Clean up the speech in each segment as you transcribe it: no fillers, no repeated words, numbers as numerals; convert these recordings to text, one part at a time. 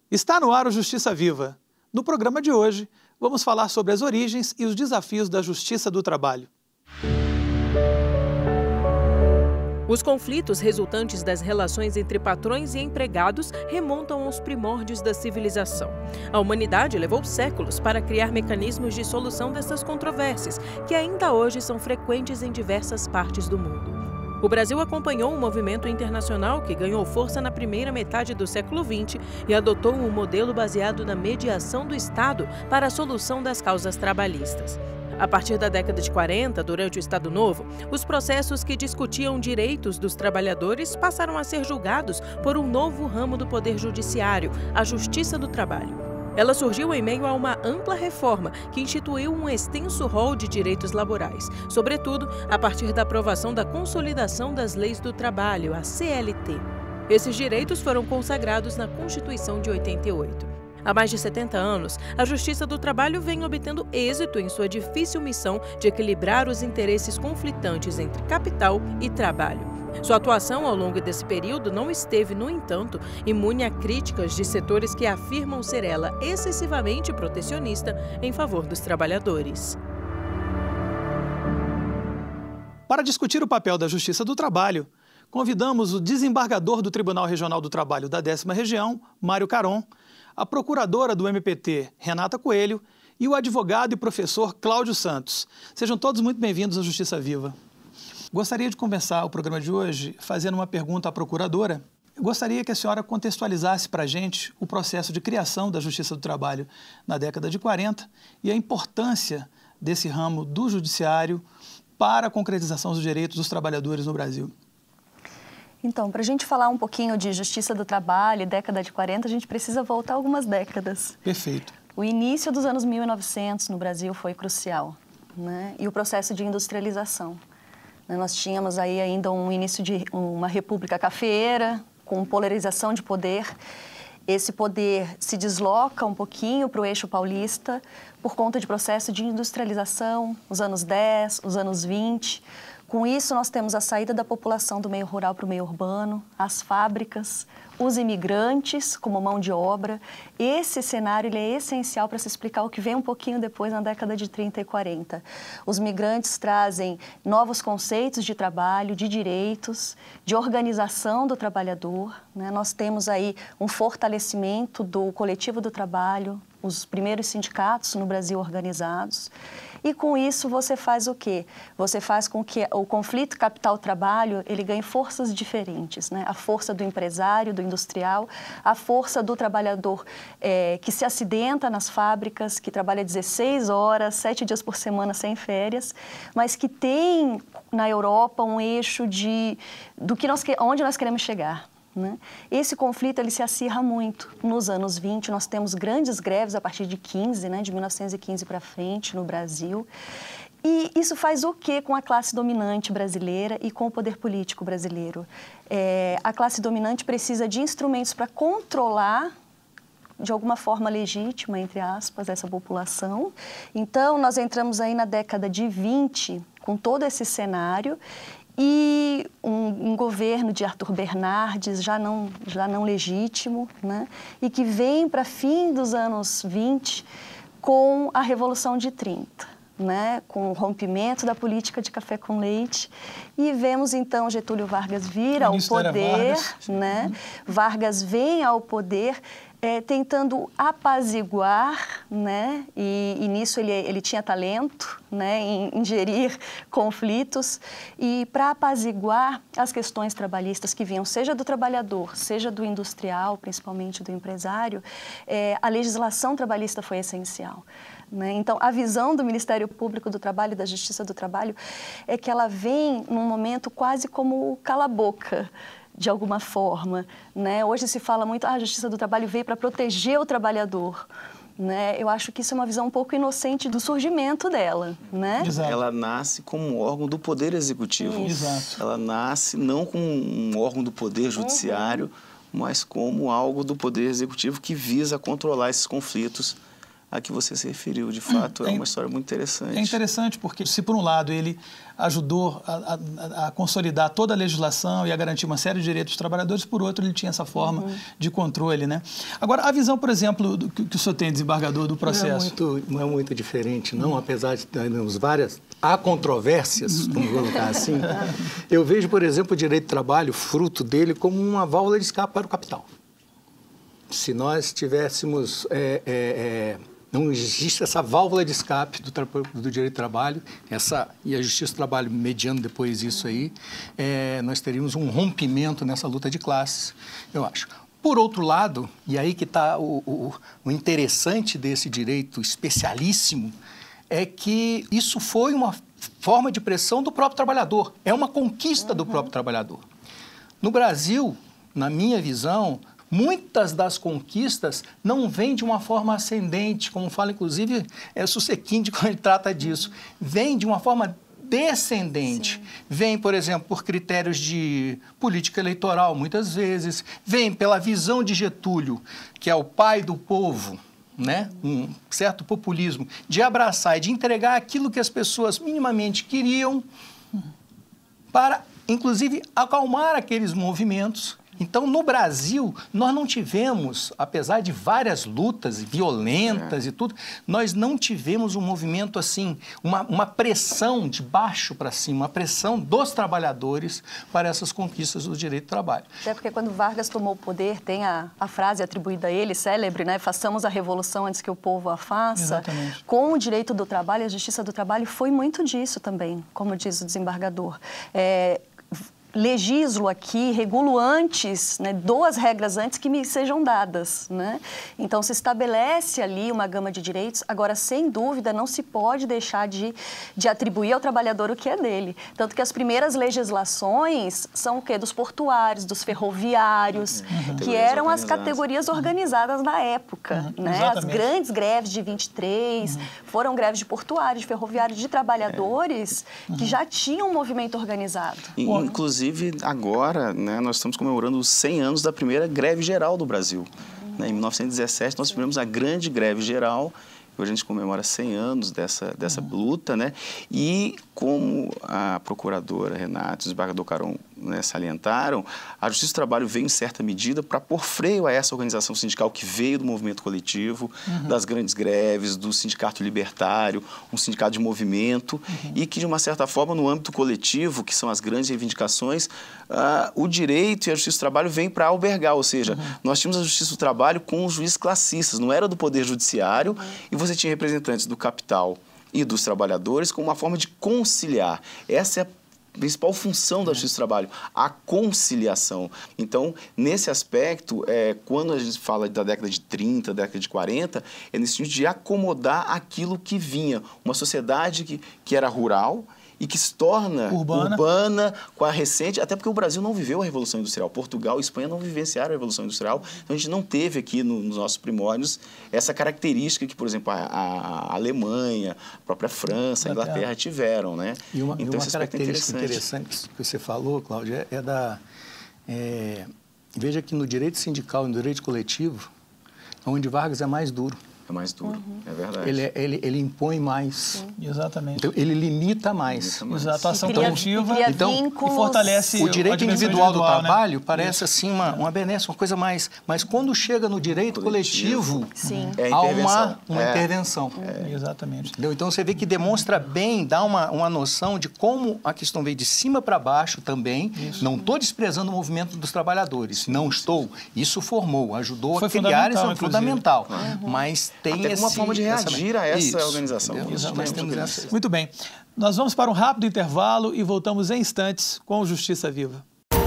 Está no ar o Justiça Viva. No programa de hoje, vamos falar sobre as origens e os desafios da Justiça do Trabalho. Os conflitos resultantes das relações entre patrões e empregados remontam aos primórdios da civilização. A humanidade levou séculos para criar mecanismos de solução dessas controvérsias, que ainda hoje são frequentes em diversas partes do mundo. O Brasil acompanhou um movimento internacional que ganhou força na primeira metade do século XX e adotou um modelo baseado na mediação do Estado para a solução das causas trabalhistas. A partir da década de 40, durante o Estado Novo, os processos que discutiam direitos dos trabalhadores passaram a ser julgados por um novo ramo do Poder Judiciário, a Justiça do Trabalho. Ela surgiu em meio a uma ampla reforma que instituiu um extenso rol de direitos laborais, sobretudo a partir da aprovação da Consolidação das Leis do Trabalho, a CLT. Esses direitos foram consagrados na Constituição de 88. Há mais de 70 anos, a Justiça do Trabalho vem obtendo êxito em sua difícil missão de equilibrar os interesses conflitantes entre capital e trabalho. Sua atuação ao longo desse período não esteve, no entanto, imune a críticas de setores que afirmam ser ela excessivamente protecionista em favor dos trabalhadores. Para discutir o papel da Justiça do Trabalho, convidamos o desembargador do Tribunal Regional do Trabalho da 10ª Região, Mário Caron, a procuradora do MPT, Renata Coelho, e o advogado e professor Cláudio Santos. Sejam todos muito bem-vindos à Justiça Viva. Gostaria de começar o programa de hoje fazendo uma pergunta à procuradora. Eu gostaria que a senhora contextualizasse para a gente o processo de criação da Justiça do Trabalho na década de 40 e a importância desse ramo do judiciário para a concretização dos direitos dos trabalhadores no Brasil. Então, para a gente falar um pouquinho de Justiça do Trabalho, década de 40, a gente precisa voltar algumas décadas. Perfeito. O início dos anos 1900 no Brasil foi crucial, né? E o processo de industrialização. Nós tínhamos aí ainda um início de uma república cafeeira, com polarização de poder. Esse poder se desloca um pouquinho para o eixo paulista por conta de processo de industrialização, os anos 10, os anos 20. Com isso, nós temos a saída da população do meio rural para o meio urbano, as fábricas, os imigrantes como mão de obra. Esse cenário ele é essencial para se explicar o que vem um pouquinho depois, na década de 30 e 40. Os migrantes trazem novos conceitos de trabalho, de direitos, de organização do trabalhador, né? Nós temos aí um fortalecimento do coletivo do trabalho, os primeiros sindicatos no Brasil organizados. E com isso você faz o quê? Você faz com que o conflito capital-trabalho ele ganhe forças diferentes, né? A força do empresário, do industrial, a força do trabalhador que se acidenta nas fábricas, que trabalha 16 horas, 7 dias por semana sem férias, mas que tem na Europa um eixo onde nós queremos chegar. Né? Esse conflito ele se acirra muito. Nos anos 20, nós temos grandes greves a partir de 15, né, de 1915 para frente no Brasil. E isso faz o quê com a classe dominante brasileira e com o poder político brasileiro? A classe dominante precisa de instrumentos para controlar de alguma forma legítima, entre aspas, essa população. Então, nós entramos aí na década de 20 com todo esse cenário. E um governo de Arthur Bernardes já não legítimo, né? E que vem para fim dos anos 20 com a Revolução de 30, né? Com o rompimento da política de café com leite. E vemos então Getúlio Vargas vir ao poder, né? Vargas vem ao poder tentando apaziguar, né? E nisso ele tinha talento, né? Em gerir conflitos. E para apaziguar as questões trabalhistas que vinham, seja do trabalhador, seja do industrial, principalmente do empresário, a legislação trabalhista foi essencial. Né? Então, a visão do Ministério Público do Trabalho e da Justiça do Trabalho é que ela vem num momento quase como cala-boca, de alguma forma, né? Hoje se fala muito, a Justiça do Trabalho veio para proteger o trabalhador, né? Eu acho que isso é uma visão um pouco inocente do surgimento dela, né? Exato. Ela nasce como um órgão do Poder Executivo. Exato. Ela nasce não como um órgão do Poder Judiciário, mas como algo do Poder Executivo que visa controlar esses conflitos a que você se referiu. De fato, é uma história muito interessante. É interessante porque, se por um lado ele ajudou a consolidar toda a legislação e a garantir uma série de direitos dos trabalhadores, por outro ele tinha essa forma de controle, né? Agora, a visão, por exemplo, que o senhor tem, desembargador, do processo. Não é muito diferente, não, apesar de termos há controvérsias, vamos colocar assim. Eu vejo, por exemplo, o direito do trabalho, fruto dele, como uma válvula de escape para o capital. Se nós tivéssemos... não existe essa válvula de escape do direito do trabalho, e a Justiça do Trabalho mediando depois isso aí, nós teríamos um rompimento nessa luta de classes, eu acho. Por outro lado, e aí que está o interessante desse direito especialíssimo, é que isso foi uma forma de pressão do próprio trabalhador, é uma conquista do próprio trabalhador. No Brasil, na minha visão, muitas das conquistas não vêm de uma forma ascendente, como fala, inclusive, Susequinde quando ele trata disso. Vem de uma forma descendente. Sim. Vem, por exemplo, por critérios de política eleitoral, muitas vezes. Vem pela visão de Getúlio, que é o pai do povo, né? Um certo populismo, de abraçar e de entregar aquilo que as pessoas minimamente queriam para, inclusive, acalmar aqueles movimentos. Então, no Brasil, nós não tivemos, apesar de várias lutas violentas e tudo, nós não tivemos um movimento assim, uma pressão de baixo para cima, uma pressão dos trabalhadores para essas conquistas do direito do trabalho. Até porque quando Vargas tomou o poder, tem a frase atribuída a ele, célebre, né? Façamos a revolução antes que o povo a faça. Exatamente. Com o direito do trabalho, a Justiça do Trabalho foi muito disso também, como diz o desembargador. Legislo aqui, regulo antes, né, dou as regras antes que me sejam dadas, né? Então, se estabelece ali uma gama de direitos. Agora, sem dúvida, não se pode deixar de atribuir ao trabalhador o que é dele. Tanto que as primeiras legislações são o quê? Dos portuários, dos ferroviários, que eram as categorias organizadas da época, né? As grandes greves de 23 foram greves de portuários, de ferroviários, de trabalhadores que já tinham um movimento organizado. Inclusive, agora, né, nós estamos comemorando os 100 anos da primeira greve geral do Brasil. Em 1917, nós tivemos a grande greve geral. Hoje a gente comemora 100 anos dessa luta, né? E como a procuradora Renata e o desembargador Caron, né, salientaram, a Justiça do Trabalho veio em certa medida para pôr freio a essa organização sindical que veio do movimento coletivo, das grandes greves, do sindicato libertário, um sindicato de movimento, e que, de uma certa forma, no âmbito coletivo, que são as grandes reivindicações, o direito e a Justiça do Trabalho vêm para albergar, ou seja, nós tínhamos a Justiça do Trabalho com os juízes classistas, não era do Poder Judiciário, e você tinha representantes do capital e dos trabalhadores como uma forma de conciliar. Essa é a principal função da Justiça do Trabalho, a conciliação. Então, nesse aspecto, quando a gente fala da década de 30, década de 40, é nesse sentido de acomodar aquilo que vinha. Uma sociedade que era rural e que se torna urbana com a recente, até porque o Brasil não viveu a Revolução Industrial. Portugal e Espanha não vivenciaram a Revolução Industrial, então a gente não teve aqui nos nossos primórdios essa característica que, por exemplo, a Alemanha, a própria França, a Inglaterra tiveram, né? E uma esse característica interessante que você falou, Cláudia, veja que no direito sindical e no direito coletivo, onde Vargas é mais duro. É mais duro, é verdade. Ele impõe mais. Sim. Exatamente. Então, ele limita mais. Exato, a ação coletiva e fortalece o direito individual do trabalho, né? parece assim uma benesse, uma coisa mais... Mas quando chega no direito coletivo, há uma intervenção. Exatamente. Entendeu? Então, você vê que demonstra bem, dá uma noção de como a questão veio de cima para baixo também. Isso. Não estou desprezando o movimento dos trabalhadores, não estou. Isso formou, ajudou a criar, isso é fundamental. Mas tem até uma forma de reagir a essa organização. Muito bem. Nós vamos para um rápido intervalo e voltamos em instantes com o Justiça Viva.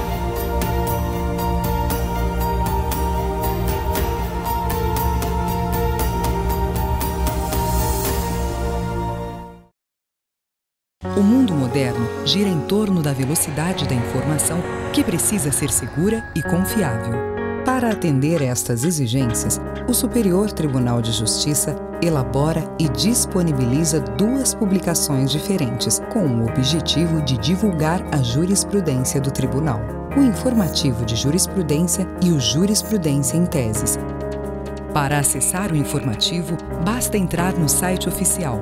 O mundo moderno gira em torno da velocidade da informação que precisa ser segura e confiável. Para atender estas exigências, o Superior Tribunal de Justiça elabora e disponibiliza 2 publicações diferentes, com o objetivo de divulgar a jurisprudência do Tribunal: o Informativo de Jurisprudência e o Jurisprudência em Teses. Para acessar o informativo, basta entrar no site oficial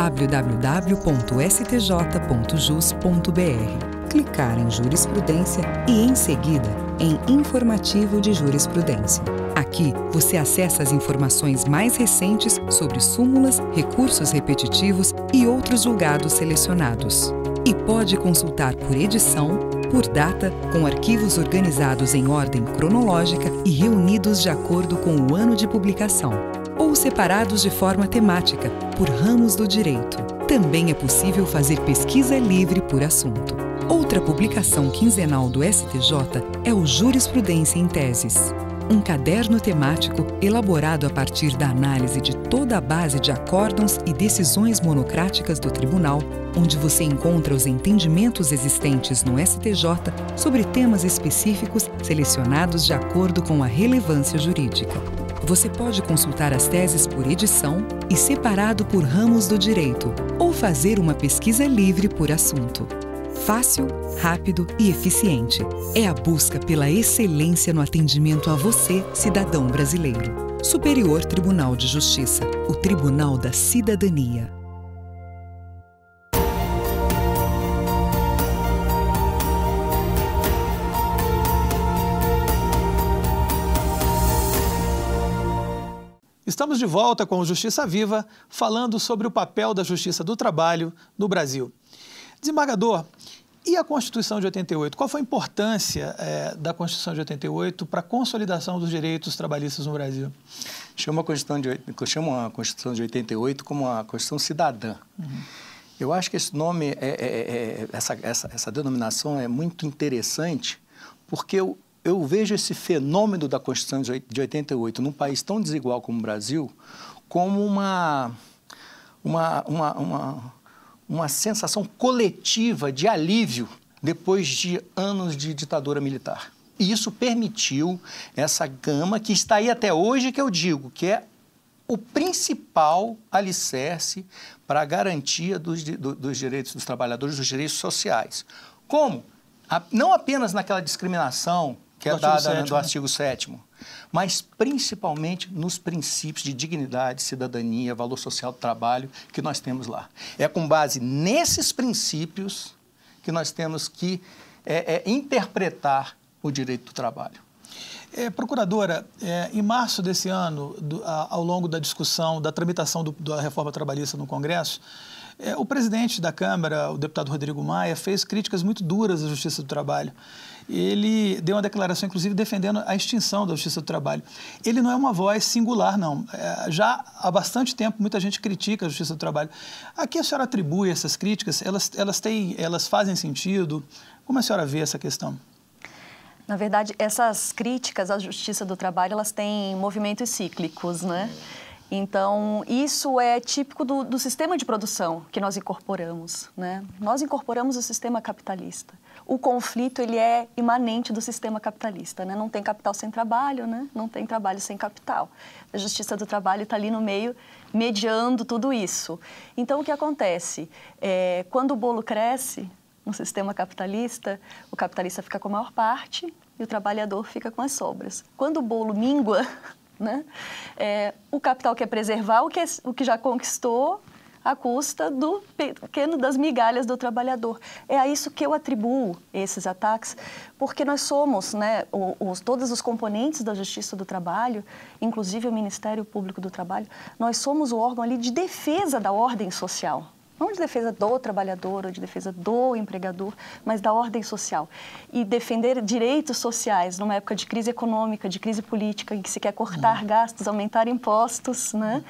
www.stj.jus.br, clicar em Jurisprudência e, em seguida, em Informativo de Jurisprudência. Aqui, você acessa as informações mais recentes sobre súmulas, recursos repetitivos e outros julgados selecionados. E pode consultar por edição, por data, com arquivos organizados em ordem cronológica e reunidos de acordo com o ano de publicação, ou separados de forma temática, por ramos do direito. Também é possível fazer pesquisa livre por assunto. Outra publicação quinzenal do STJ é o Jurisprudência em Teses, um caderno temático elaborado a partir da análise de toda a base de acórdãos e decisões monocráticas do Tribunal, onde você encontra os entendimentos existentes no STJ sobre temas específicos selecionados de acordo com a relevância jurídica. Você pode consultar as teses por edição e separado por ramos do direito, ou fazer uma pesquisa livre por assunto. Fácil, rápido e eficiente. É a busca pela excelência no atendimento a você, cidadão brasileiro. Superior Tribunal de Justiça, o Tribunal da Cidadania. Estamos de volta com o Justiça Viva, falando sobre o papel da Justiça do Trabalho no Brasil. Desembargador, e a Constituição de 88? Qual foi a importância da Constituição de 88 para a consolidação dos direitos trabalhistas no Brasil? Chamo a Constituição de 88 como a Constituição Cidadã. Eu acho que esse nome, essa denominação é muito interessante, porque eu vejo esse fenômeno da Constituição de 88 num país tão desigual como o Brasil como uma sensação coletiva de alívio depois de anos de ditadura militar. E isso permitiu essa gama que está aí até hoje, que eu digo, que é o principal alicerce para a garantia dos direitos dos trabalhadores, dos direitos sociais. Como? Não apenas naquela discriminação que é dada do artigo 7º, mas principalmente nos princípios de dignidade, cidadania, valor social do trabalho que nós temos lá. É com base nesses princípios que nós temos que interpretar o direito do trabalho. Procuradora, em março desse ano, ao longo da discussão, da tramitação da reforma trabalhista no Congresso, o presidente da Câmara, o deputado Rodrigo Maia, fez críticas muito duras à Justiça do Trabalho. Ele deu uma declaração, inclusive, defendendo a extinção da Justiça do Trabalho. Ele não é uma voz singular, não. Já há bastante tempo, muita gente critica a Justiça do Trabalho. A que a senhora atribui essas críticas? Elas fazem sentido? Como a senhora vê essa questão? Na verdade, essas críticas à Justiça do Trabalho, elas têm movimentos cíclicos, né? Então, isso é típico do sistema de produção que nós incorporamos, né? Nós incorporamos o sistema capitalista. O conflito, ele é imanente do sistema capitalista, né? Não tem capital sem trabalho, né? Não tem trabalho sem capital. A Justiça do Trabalho está ali no meio, mediando tudo isso. Então, o que acontece? Quando o bolo cresce no sistema capitalista, o capitalista fica com a maior parte e o trabalhador fica com as sobras. Quando o bolo mingua, né? O capital quer preservar o que já conquistou à custa das migalhas do trabalhador. É a isso que eu atribuo esses ataques, porque nós somos, né, todos os componentes da Justiça do Trabalho, inclusive o Ministério Público do Trabalho, nós somos o órgão ali de defesa da ordem social. Não de defesa do trabalhador ou de defesa do empregador, mas da ordem social. E defender direitos sociais numa época de crise econômica, de crise política, em que se quer cortar gastos, aumentar impostos, né?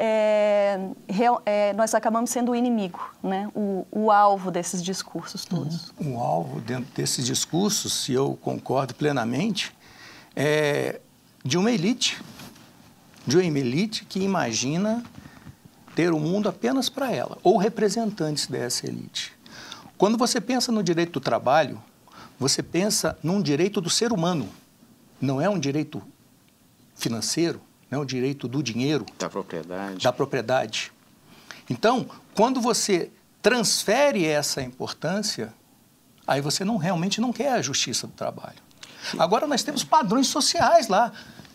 Nós acabamos sendo o inimigo, né? O alvo desses discursos todos. O alvo dentro desses discursos, se eu concordo plenamente, é de uma elite que imagina ter o mundo apenas para ela, ou representantes dessa elite. Quando você pensa no direito do trabalho, você pensa num direito do ser humano. Não é um direito financeiro, não é um direito do dinheiro. Da propriedade. Então, quando você transfere essa importância, aí você realmente não quer a justiça do trabalho. Agora nós temos padrões sociais lá.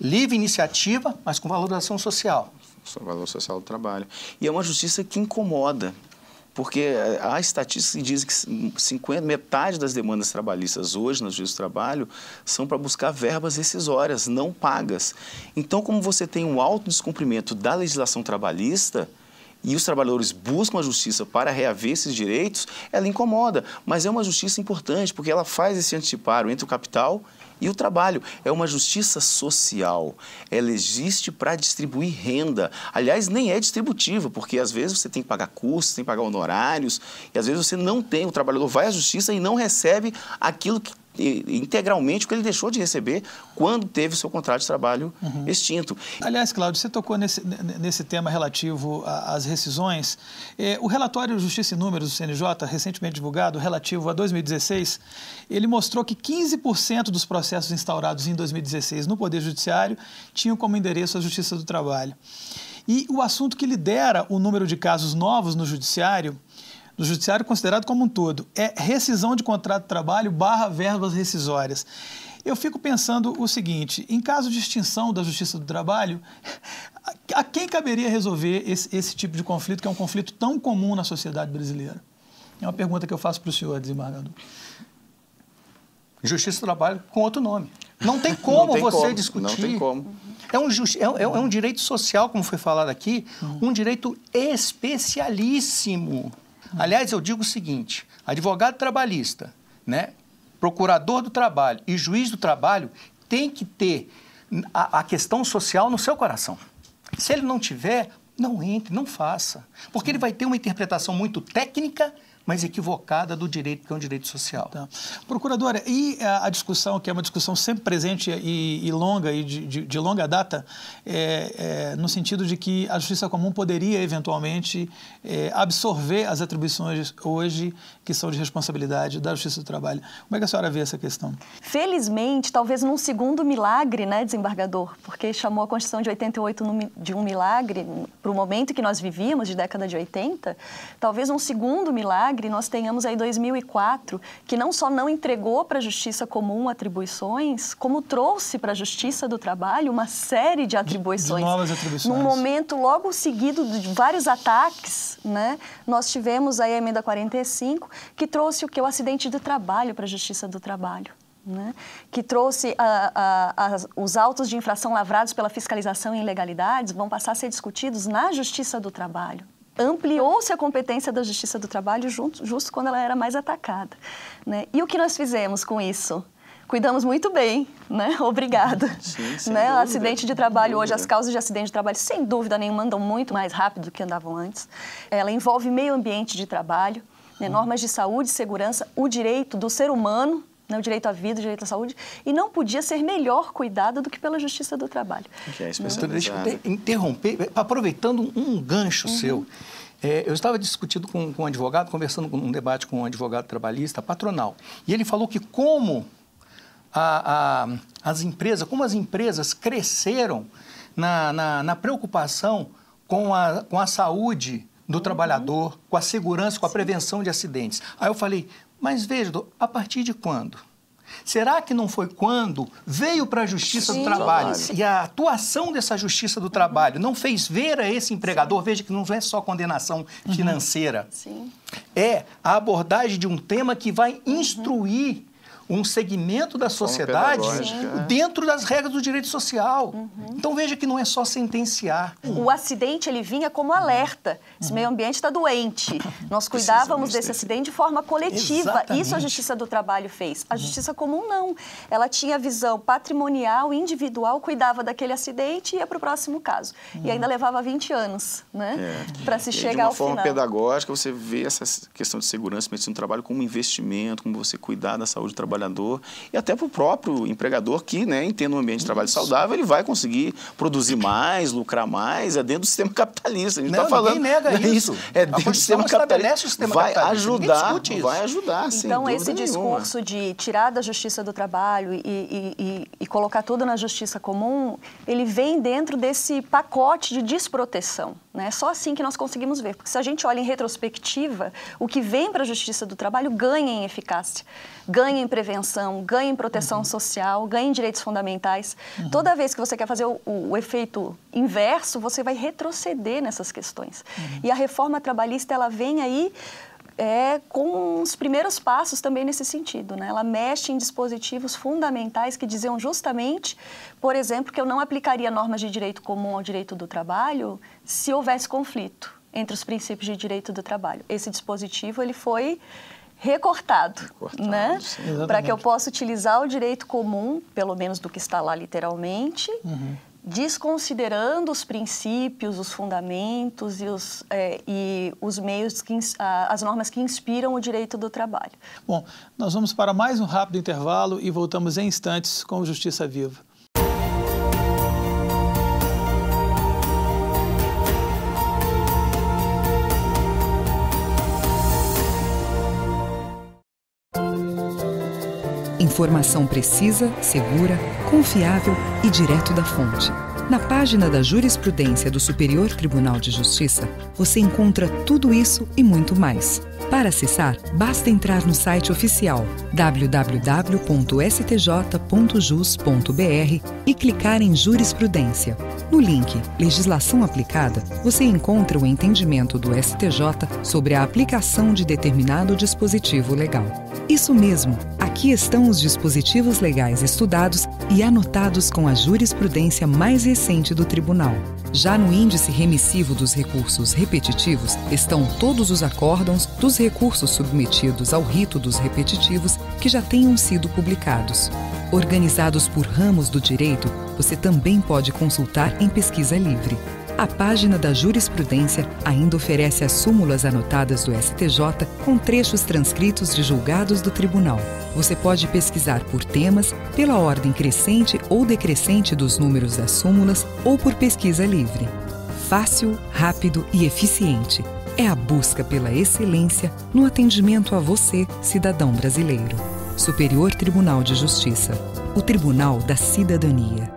livre iniciativa, mas com valorização social. O valor social do trabalho. E é uma justiça que incomoda, porque há estatísticas que dizem que metade das demandas trabalhistas hoje na Justiça do Trabalho são para buscar verbas rescisórias, não pagas. Então, como você tem um alto descumprimento da legislação trabalhista e os trabalhadores buscam a justiça para reaver esses direitos, ela incomoda. Mas é uma justiça importante, porque ela faz esse anteparo entre o capital e o trabalho. É uma justiça social. Ela existe para distribuir renda. Aliás, nem é distributiva, porque às vezes você tem que pagar custos, tem que pagar honorários, e às vezes você não tem, o trabalhador vai à justiça e não recebe aquilo que integralmente o que ele deixou de receber quando teve o seu contrato de trabalho extinto. Aliás, Cláudio, você tocou nesse tema relativo às rescisões. O relatório Justiça e Números do CNJ, recentemente divulgado, relativo a 2016, ele mostrou que 15% dos processos instaurados em 2016 no Poder Judiciário tinham como endereço a Justiça do Trabalho. E o assunto que lidera o número de casos novos no Judiciário considerado como um todo, é rescisão de contrato de trabalho / verbas rescisórias. Eu fico pensando o seguinte, em caso de extinção da Justiça do Trabalho, a quem caberia resolver esse tipo de conflito, que é um conflito tão comum na sociedade brasileira? É uma pergunta que eu faço para o senhor, desembargador. Justiça do Trabalho com outro nome. Não tem como você discutir. Não tem como. É um direito social, como foi falado aqui, um direito especialíssimo. Aliás, eu digo o seguinte, advogado trabalhista, né, procurador do trabalho e juiz do trabalho tem que ter a questão social no seu coração. Se ele não tiver, não entre, não faça. Porque ele vai ter uma interpretação muito técnica, mas equivocada do direito, que é um direito social. Tá. Procuradora, e a discussão, que é uma discussão sempre presente e longa, e de longa data, no sentido de que a Justiça Comum poderia, eventualmente, absorver as atribuições hoje que são de responsabilidade da Justiça do Trabalho. Como é que a senhora vê essa questão? Felizmente, talvez num segundo milagre, né, desembargador, porque chamou a Constituição de 88 de um milagre, para o momento que nós vivíamos, de década de 80, talvez um segundo milagre nós tenhamos aí 2004, que não só não entregou para a Justiça Comum atribuições, como trouxe para a Justiça do Trabalho uma série de atribuições. De novas atribuições. Num momento logo seguido de vários ataques, né, nós tivemos aí a Emenda 45, que trouxe o acidente de trabalho para a Justiça do Trabalho. Né, que trouxe os autos de infração lavrados pela fiscalização e ilegalidades vão passar a ser discutidos na Justiça do Trabalho. Ampliou-se a competência da Justiça do Trabalho justo quando ela era mais atacada. Né? E o que nós fizemos com isso? Cuidamos muito bem, né? Obrigada. Sim, sem né? dúvida. Acidente de trabalho hoje, as causas de acidente de trabalho, sem dúvida nenhuma, andam muito mais rápido do que andavam antes. Ela envolve meio ambiente de trabalho, né? Normas de saúde e segurança, o direito do ser humano, né? O direito à vida, o direito à saúde, e não podia ser melhor cuidada do que pela Justiça do Trabalho. Que é Deixa eu interromper, aproveitando um gancho seu. Eu estava discutindo com um advogado, conversando com um debate com um advogado trabalhista patronal, e ele falou que como as empresas cresceram na preocupação com a saúde do trabalhador, com a segurança, com a prevenção de acidentes. Aí eu falei, mas veja, a partir de quando? Será que não foi quando veio para a Justiça do Trabalho e a atuação dessa Justiça do Trabalho não fez ver a esse empregador, veja que não é só condenação financeira, é a abordagem de um tema que vai instruir um segmento da sociedade dentro das regras do direito social. Então veja que não é só sentenciar. O acidente ele vinha como alerta. Esse meio ambiente está doente. Nós cuidávamos desse acidente de forma coletiva. Exatamente. Isso a Justiça do Trabalho fez. A Justiça Comum não. Ela tinha visão patrimonial, individual, cuidava daquele acidente e ia para o próximo caso. E ainda levava 20 anos, né? Para se chegar ao final. De uma forma pedagógica, você vê essa questão de segurança e medicina do trabalho como um investimento, como você cuidar da saúde do trabalhador e até para o próprio empregador que, né, tendo um ambiente de trabalho saudável, ele vai conseguir produzir mais, lucrar mais, dentro do sistema capitalista. A gente está falando... Ninguém nega isso. Dentro do sistema capitalista. O sistema vai capitalista. Vai ajudar, sem Então, dúvida esse discurso de tirar da Justiça do Trabalho e colocar tudo na Justiça Comum, ele vem dentro desse pacote de desproteção. né? Só assim que nós conseguimos ver, porque se a gente olha em retrospectiva, o que vem para a Justiça do Trabalho ganha em eficácia, ganha em prevenção, ganha em proteção social, ganha em direitos fundamentais. Toda vez que você quer fazer o efeito inverso, você vai retroceder nessas questões. E a reforma trabalhista, ela vem aí com os primeiros passos também nesse sentido, né? Ela mexe em dispositivos fundamentais que diziam justamente, por exemplo, que eu não aplicaria normas de direito comum ao direito do trabalho se houvesse conflito entre os princípios de direito do trabalho. Esse dispositivo ele foi recortado, né? Para que eu possa utilizar o direito comum, pelo menos do que está lá literalmente, desconsiderando os princípios, os fundamentos e os meios, as normas que inspiram o direito do trabalho. Bom, nós vamos para mais um rápido intervalo e voltamos em instantes com o Justiça Viva. Informação precisa, segura, confiável e direto da fonte. Na página da Jurisprudência do Superior Tribunal de Justiça, você encontra tudo isso e muito mais. Para acessar, basta entrar no site oficial www.stj.jus.br e clicar em Jurisprudência. No link Legislação Aplicada, você encontra o entendimento do STJ sobre a aplicação de determinado dispositivo legal. Isso mesmo, aqui estão os dispositivos legais estudados e anotados com a jurisprudência mais recente do Tribunal. Já no índice remissivo dos recursos repetitivos estão todos os acórdãos dos recursos submetidos ao rito dos repetitivos que já tenham sido publicados. Organizados por ramos do direito, você também pode consultar em pesquisa livre. A página da Jurisprudência ainda oferece as súmulas anotadas do STJ com trechos transcritos de julgados do Tribunal. Você pode pesquisar por temas, pela ordem crescente ou decrescente dos números das súmulas ou por pesquisa livre. Fácil, rápido e eficiente. É a busca pela excelência no atendimento a você, cidadão brasileiro. Superior Tribunal de Justiça. O Tribunal da Cidadania.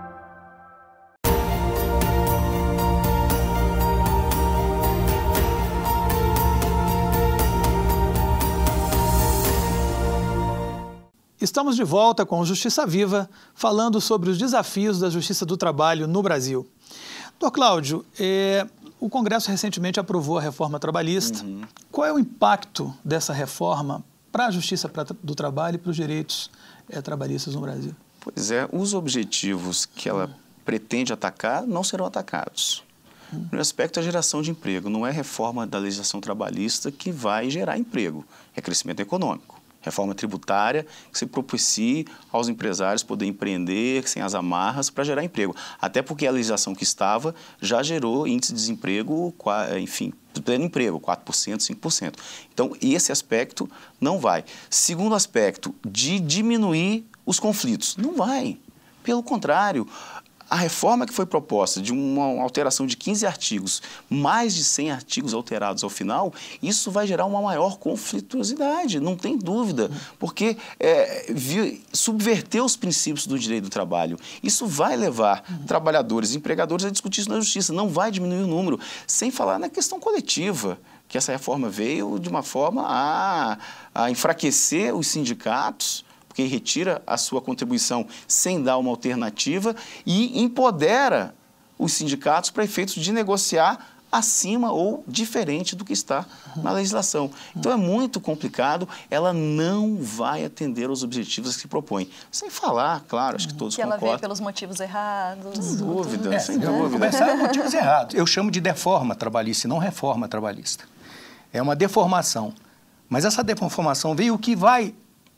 Estamos de volta com o Justiça Viva, falando sobre os desafios da Justiça do Trabalho no Brasil. Dr. Cláudio, o Congresso recentemente aprovou a reforma trabalhista. Qual é o impacto dessa reforma para a Justiça do Trabalho e para os direitos trabalhistas no Brasil? Pois é, os objetivos que ela pretende atacar não serão atacados. O primeiro aspecto é a geração de emprego. Não é reforma da legislação trabalhista que vai gerar emprego, é crescimento econômico. Reforma tributária que se propicie aos empresários poderem empreender sem as amarras para gerar emprego. Até porque a legislação que estava já gerou índice de desemprego, enfim, pleno emprego, 4%, 5%. Então, esse aspecto não vai. Segundo aspecto, de diminuir os conflitos. Não vai. Pelo contrário, a reforma que foi proposta de uma alteração de 15 artigos, mais de 100 artigos alterados ao final, isso vai gerar uma maior conflituosidade, não tem dúvida, porque subverter os princípios do direito do trabalho. Isso vai levar trabalhadores e empregadores a discutir isso na justiça, não vai diminuir o número, sem falar na questão coletiva, que essa reforma veio de uma forma a enfraquecer os sindicatos, porque retira a sua contribuição sem dar uma alternativa e empodera os sindicatos para efeitos de negociar acima ou diferente do que está na legislação. Então, é muito complicado, ela não vai atender aos objetivos que se propõe. Sem falar, claro, acho que todos concordam. Que ela vê pelos motivos errados. Sem dúvida, sem dúvida. Começar por motivos errados. Eu chamo de deforma trabalhista e não reforma trabalhista. É uma deformação. Mas essa deformação veio o que vai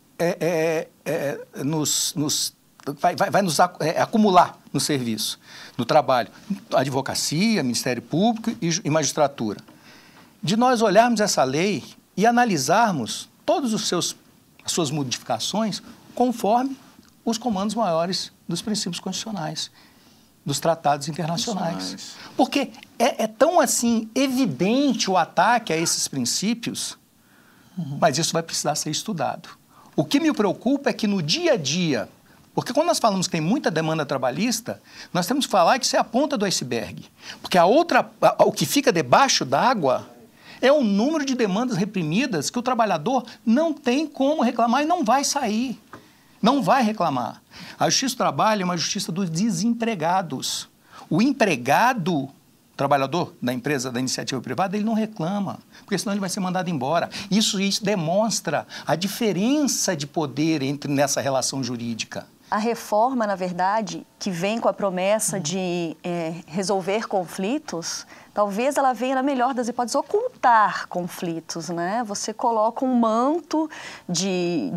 vai nos acumular no serviço, no trabalho, advocacia, Ministério Público e magistratura. De nós olharmos essa lei e analisarmos todas as suas modificações conforme os comandos maiores dos princípios constitucionais, dos tratados internacionais. Porque é tão assim evidente o ataque a esses princípios, mas isso vai precisar ser estudado. O que me preocupa é que no dia a dia, Porque quando nós falamos que tem muita demanda trabalhista, nós temos que falar que isso é a ponta do iceberg. Porque o que fica debaixo d'água é o número de demandas reprimidas que o trabalhador não tem como reclamar e não vai sair. Não vai reclamar. A justiça do trabalho é uma justiça dos desempregados. O empregado, trabalhador da empresa, da iniciativa privada, ele não reclama, porque senão ele vai ser mandado embora. Isso demonstra a diferença de poder nessa relação jurídica. A reforma, na verdade, que vem com a promessa de resolver conflitos, talvez ela venha, na melhor das hipóteses, ocultar conflitos, né? Você coloca um manto de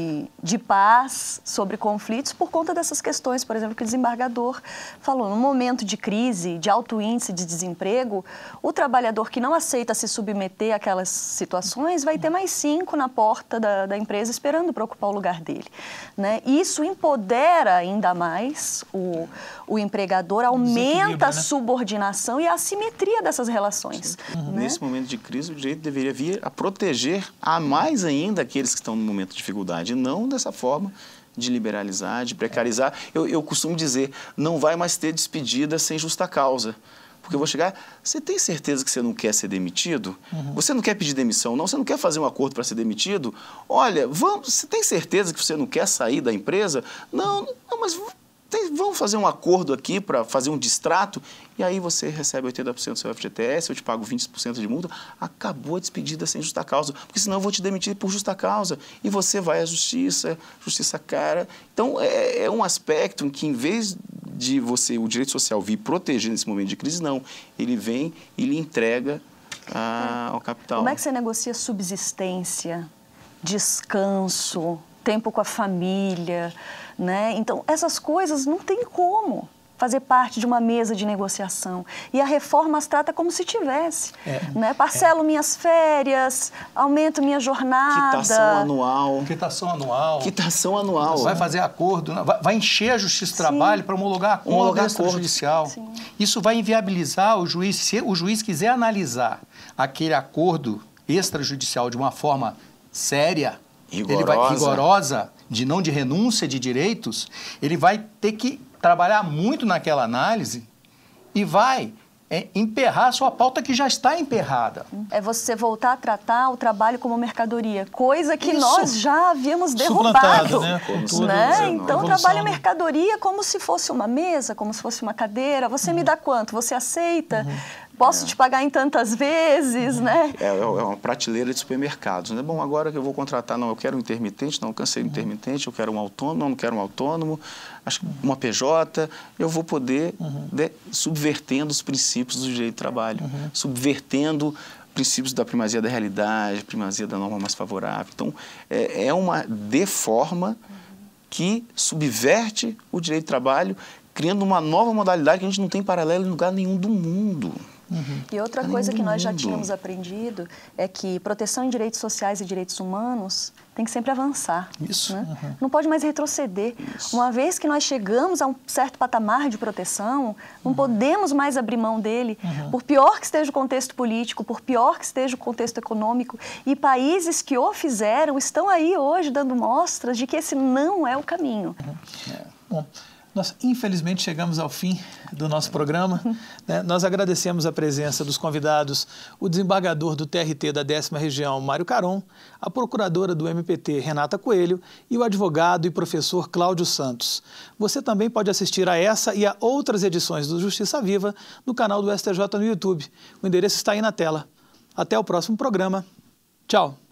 paz sobre conflitos por conta dessas questões, por exemplo, que o desembargador falou. No momento de crise, de alto índice de desemprego, o trabalhador que não aceita se submeter àquelas situações vai ter mais 5 na porta da empresa esperando para ocupar o lugar dele, né? Isso empodera ainda mais o empregador, aumenta a subordinação e a assimetria dessas relações. Né? Nesse momento de crise, o direito deveria vir a proteger a mais ainda aqueles que estão no momento de dificuldade, e não dessa forma de liberalizar, de precarizar. Eu costumo dizer, não vai mais ter despedida sem justa causa. Porque eu vou chegar, você tem certeza que você não quer ser demitido? Você não quer pedir demissão, não? Você não quer fazer um acordo para ser demitido? Olha, você tem certeza que você não quer sair da empresa? Não, mas vamos fazer um acordo aqui para fazer um distrato, e aí você recebe 80% do seu FGTS, eu te pago 20% de multa, acabou a despedida sem justa causa, porque senão eu vou te demitir por justa causa, e você vai à justiça cara. Então, é um aspecto em que, em vez de o direito social vir proteger nesse momento de crise, não, ele vem e lhe entrega ao capital. Como é que você negocia subsistência, descanso, tempo com a família, né? Então, essas coisas não tem como fazer parte de uma mesa de negociação. E a reforma as trata como se tivesse. Né? Parcelo minhas férias, aumento minha jornada. Quitação anual. Vai fazer acordo, vai encher a Justiça do Trabalho para homologar acordo extrajudicial. Sim. Isso vai inviabilizar o juiz. Se o juiz quiser analisar aquele acordo extrajudicial de uma forma séria, rigorosa, não de renúncia de direitos, ele vai ter que trabalhar muito naquela análise e vai emperrar a sua pauta que já está emperrada. É você voltar a tratar o trabalho como mercadoria, coisa que nós já havíamos derrubado. Né? Então, trabalho é mercadoria como se fosse uma mesa, como se fosse uma cadeira. Você me dá quanto? Você aceita? Posso te pagar em tantas vezes, né? É uma prateleira de supermercados, né? Bom, agora que eu vou contratar, não, eu quero um intermitente, não, eu cansei do intermitente, eu quero um autônomo, não quero um autônomo, acho que uma PJ, eu vou poder, subvertendo os princípios do direito do trabalho, subvertendo princípios da primazia da realidade, primazia da norma mais favorável. Então, é uma deforma que subverte o direito do trabalho, criando uma nova modalidade que a gente não tem paralelo em lugar nenhum do mundo. E outra coisa que nós já tínhamos aprendido é que proteção em direitos sociais e direitos humanos tem que sempre avançar. Isso. Né? Não pode mais retroceder. Isso. Uma vez que nós chegamos a um certo patamar de proteção, não podemos mais abrir mão dele, por pior que esteja o contexto político, por pior que esteja o contexto econômico. E países que o fizeram estão aí hoje dando mostras de que esse não é o caminho. Bom, nós, infelizmente, chegamos ao fim do nosso programa. Né? Nós agradecemos a presença dos convidados, o desembargador do TRT da 10ª Região, Mário Caron, a procuradora do MPT, Renata Coelho, e o advogado e professor Cláudio Santos. Você também pode assistir a essa e a outras edições do Justiça Viva no canal do STJ no YouTube. O endereço está aí na tela. Até o próximo programa. Tchau!